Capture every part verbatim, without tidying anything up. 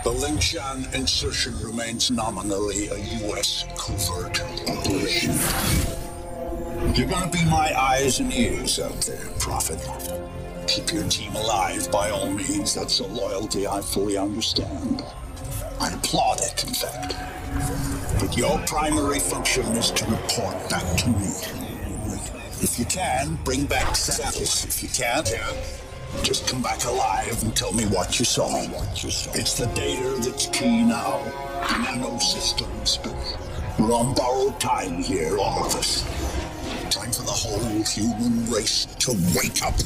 The Lingshan insertion remains nominally a U S covert operation. You're gonna be my eyes and ears out there, Prophet. Keep your team alive by all means. That's a loyalty I fully understand. I applaud it, in fact. But your primary function is to report back to me. If you can, bring back samples. If you can't, just come back alive and tell me what you saw. What you saw. It's the data that's key now. The nano systems, but we're on borrowed time here, all of us. Time for the whole human race to wake up.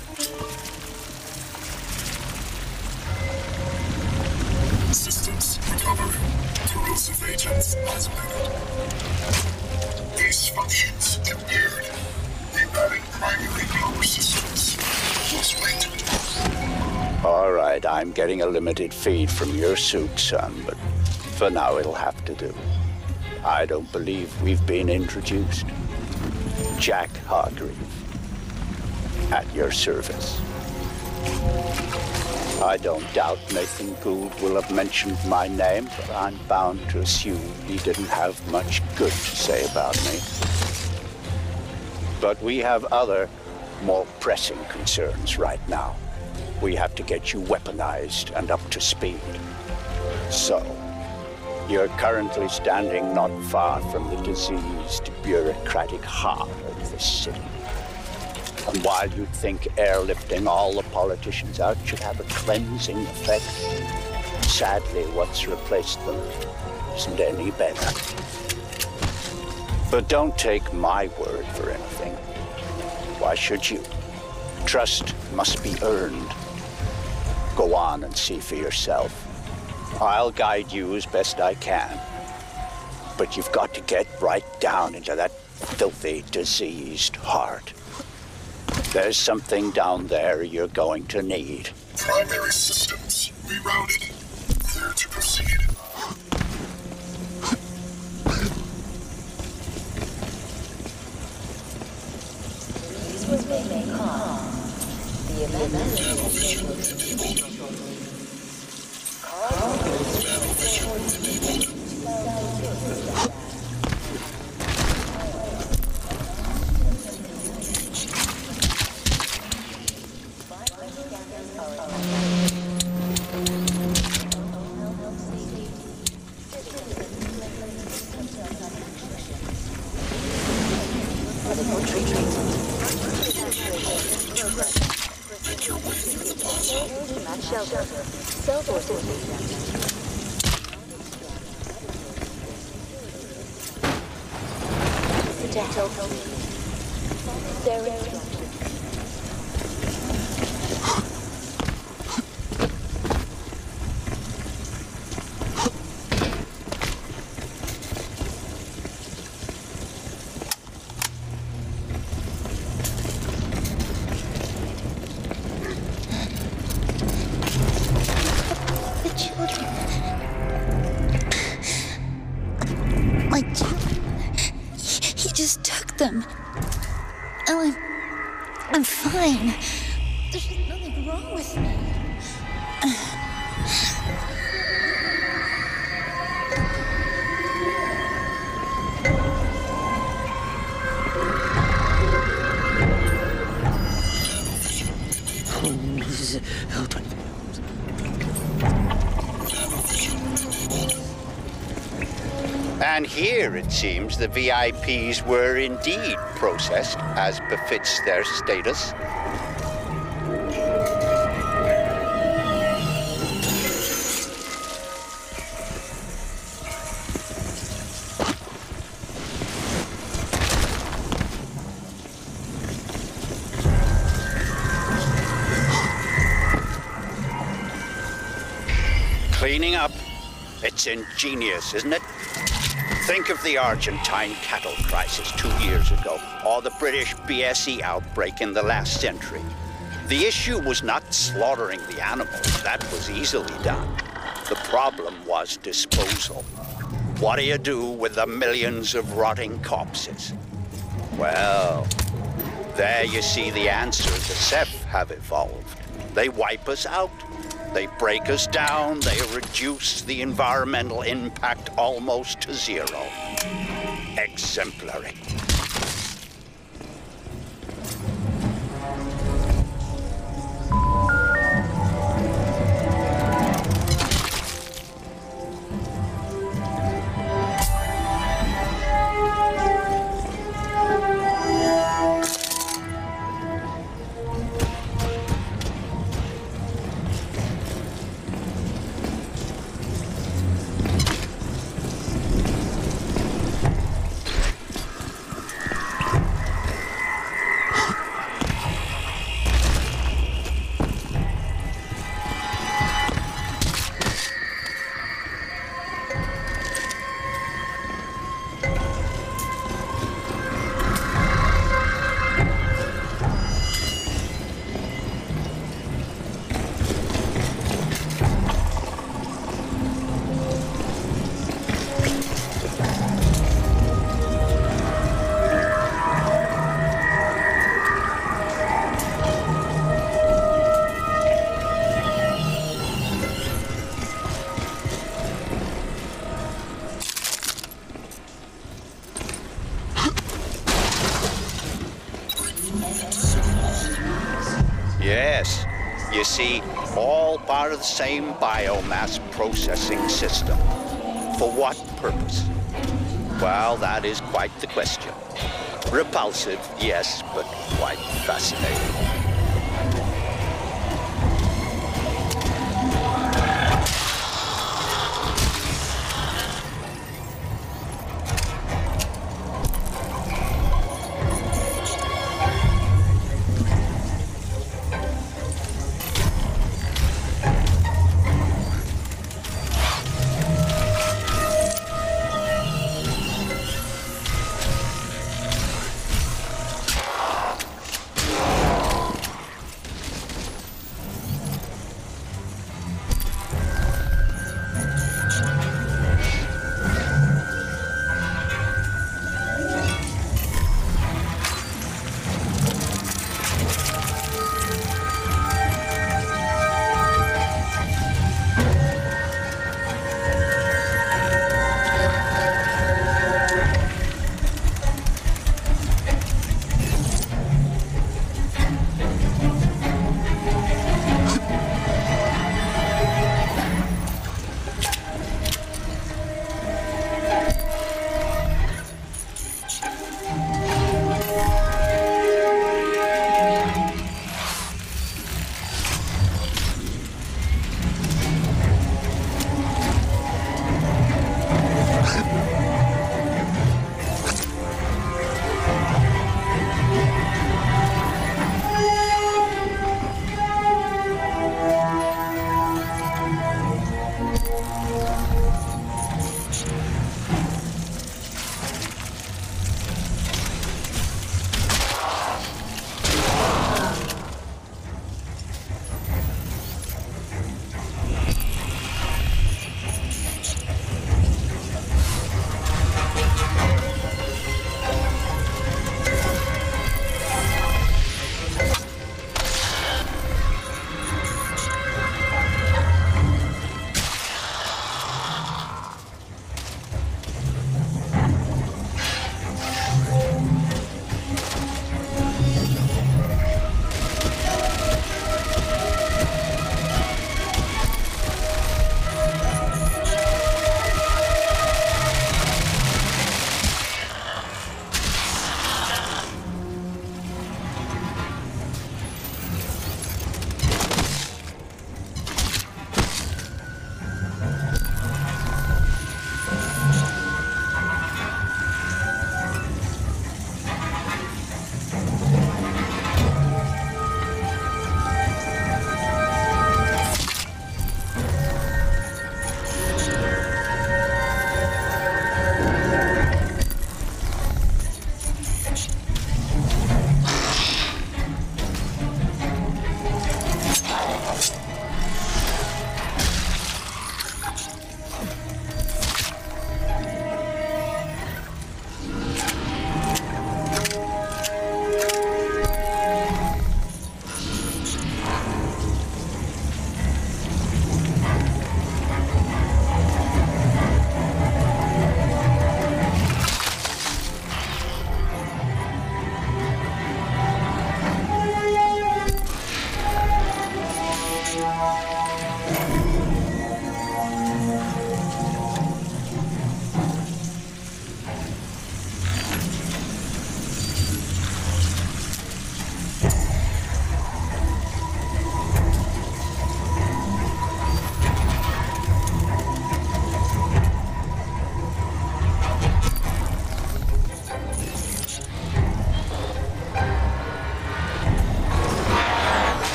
Systems recovery. Corrosive agents isolated. Base functions impaired. Rerouting primary power systems. Just wait. All right, I'm getting a limited feed from your suit, son, but for now it'll have to do. I don't believe we've been introduced. Jack Hargreave, at your service. I don't doubt Nathan Gould will have mentioned my name, but I'm bound to assume he didn't have much good to say about me. But we have other, more pressing concerns right now. We have to get you weaponized and up to speed. So, you're currently standing not far from the diseased bureaucratic heart of the city. And while you think airlifting all the politicians out should have a cleansing effect, sadly what's replaced them isn't any better. But don't take my word for anything. Why should you? Trust must be earned. Go on and see for yourself. I'll guide you as best I can. But you've got to get right down into that filthy, diseased heart. There's something down there you're going to need. Primary systems rerouted. Clear to proceed. This was making calm. The evacuation them. And I'm... I'm fine. There's nothing wrong with me. And here, it seems, the V I Ps were indeed processed as befits their status. Cleaning up. It's ingenious, isn't it? Think of the Argentine cattle crisis two years ago, or the British B S E outbreak in the last century. The issue was not slaughtering the animals. That was easily done. The problem was disposal. What do you do with the millions of rotting corpses? Well, there you see the answer the Ceph have evolved. They wipe us out. They break us down, they reduce the environmental impact almost to zero. Exemplary. Yes. You see, all part of the same biomass processing system. For what purpose? Well, that is quite the question. Repulsive, yes, but quite fascinating.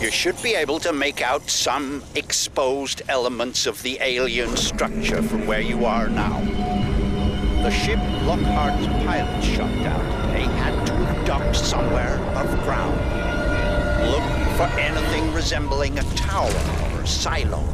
You should be able to make out some exposed elements of the alien structure from where you are now. The ship Lockhart's pilots shot down today had to have docked somewhere above ground. Look for anything resembling a tower or a silo.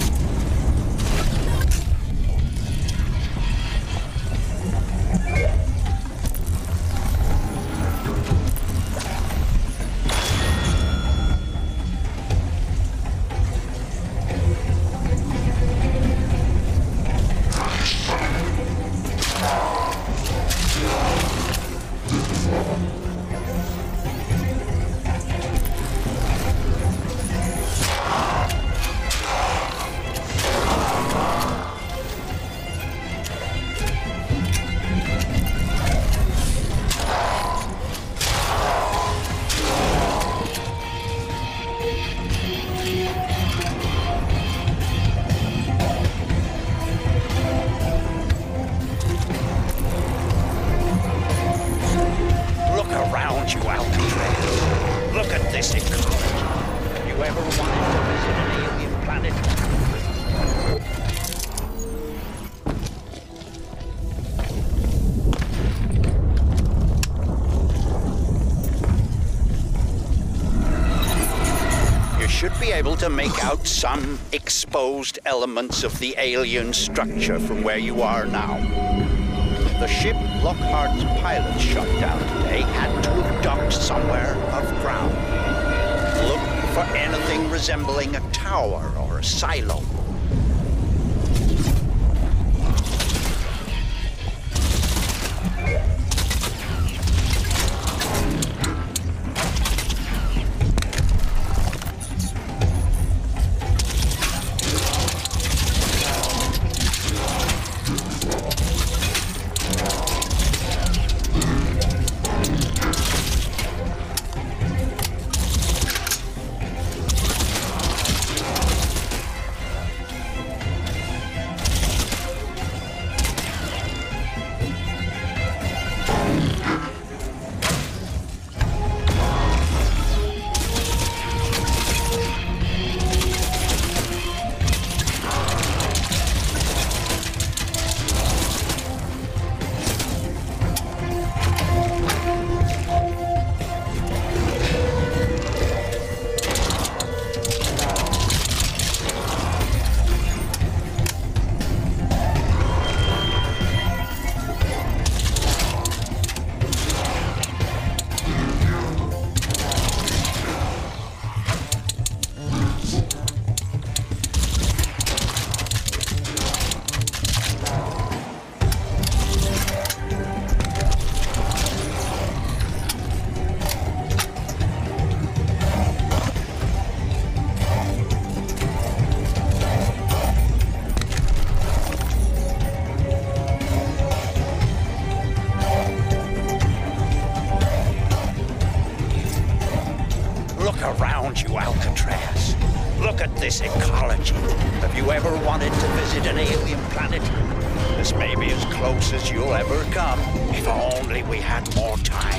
To make out some exposed elements of the alien structure from where you are now. The ship Lockhart's pilots shot down today had to have docked somewhere above ground. Look for anything resembling a tower or a silo. This ecology. Have you ever wanted to visit an alien planet? This may be as close as you'll ever come, if only we had more time.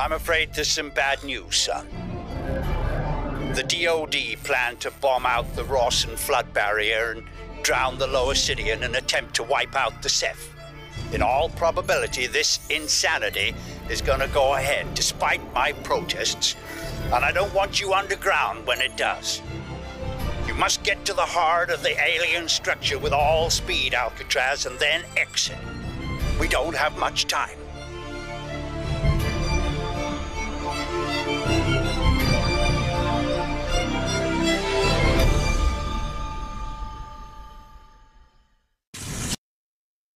I'm afraid there's some bad news, son. The D O D plan to bomb out the Rawson flood barrier and drown the lower city in an attempt to wipe out the Ceph. In all probability, this insanity is going to go ahead despite my protests, and I don't want you underground when it does. You must get to the heart of the alien structure with all speed, Alcatraz, and then exit. We don't have much time.